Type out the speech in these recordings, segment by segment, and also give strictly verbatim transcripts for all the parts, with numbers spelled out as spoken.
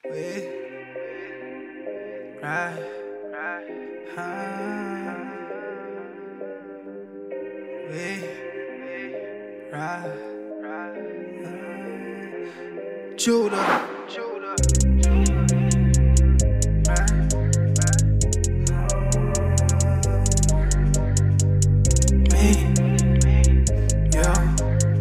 We ride, high. We ride, high. Judah, Judah, me, yeah.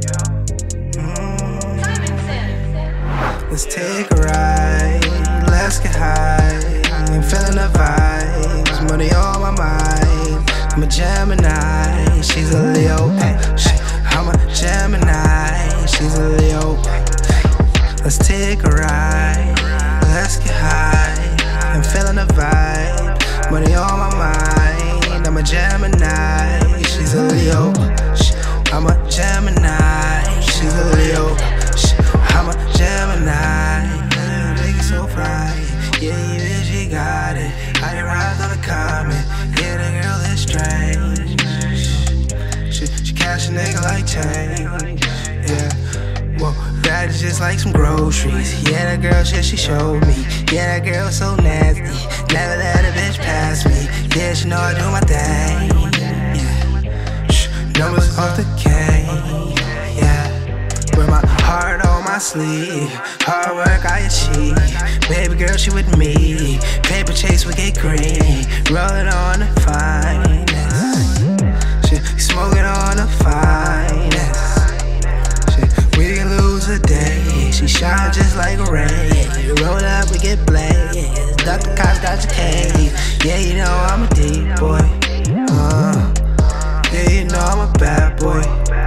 Let's take a ride, let's get high. I'm feeling the vibes, money on my mind. I'm a Gemini, she's a Leo. I'm a Gemini, she's a Leo. Let's take a ride, let's get high. I'm feeling the vibe, money on my mind. I'm a Gemini, she's a Leo. I'm a Gemini, she's a Leo. I'm a Gemini, nigga so fly. Yeah, you bitch, she got it. I arrived on a comment. Yeah, the girl is strange. She, she cash a nigga like change. Yeah, whoa, that is just like some groceries. Yeah, that girl shit she showed me. Yeah, that girl so nasty. Never let a bitch pass me. Yeah, she know I do my thing. Yeah, shh, numbers off the cane. Yeah, with my heart on my sleeve, hard work I achieve. Baby girl, she with me. Paper chase, we get green. Rolling on the finest. She smoking on the finest. She, we can lose a day. She shine just like rain. Roll up, we get blazed. Duck the cops, got your cage. Yeah, you know I'm a deep boy. Uh, yeah, you know I'm a bad boy.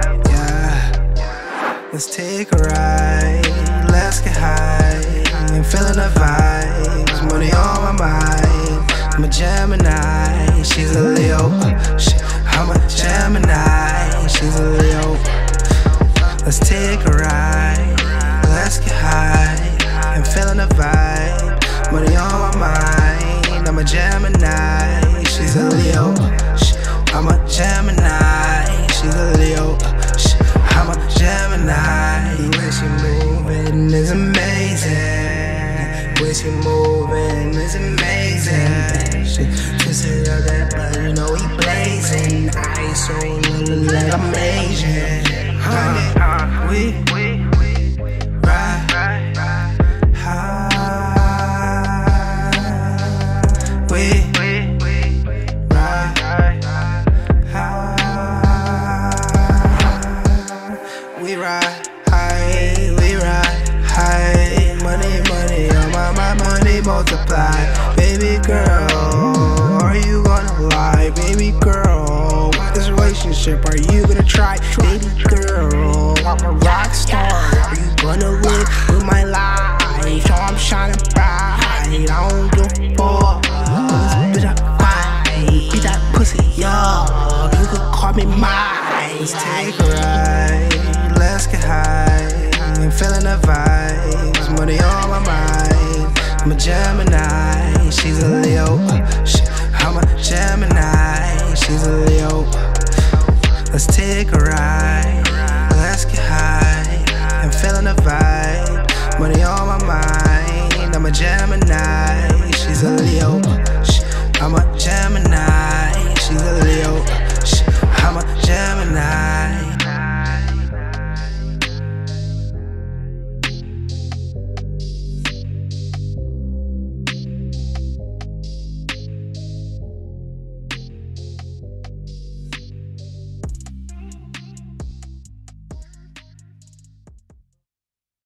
Let's take a ride, let's get high. I'm feeling the vibes, money on my mind. I'm a Gemini, she's a Leo. I'm a Gemini, she's a Leo. Let's take a ride, let's get high. I'm feeling the vibe, money on my mind. I'm a Gemini, she's a Leo. I'm a Gemini, she's a Leo. I'm a Gemini, the way she moving is amazing. The way she moving is amazing. She twisted up that butt, you know he blazing. Eyes so little like I'm Asian. Huh? We ride high. We ride high. We ride high, we ride high. Money, money, on my mind, money multiply. Baby girl, are you gonna lie? Baby girl, this relationship, are you gonna try? Baby girl, I'm a rock star. Are you gonna win with my life? So I'm shining bright. I don't give a fuck. This bitch I fight. Beat that pussy, yo. You could call me mine. Let's take a ride, let's get high. I'm feeling the vibes, money on my mind. I'm a Gemini, she's a Leo. I'm a Gemini, she's a Leo. Let's take a ride, let's get high. I'm feeling the vibe, money on my mind.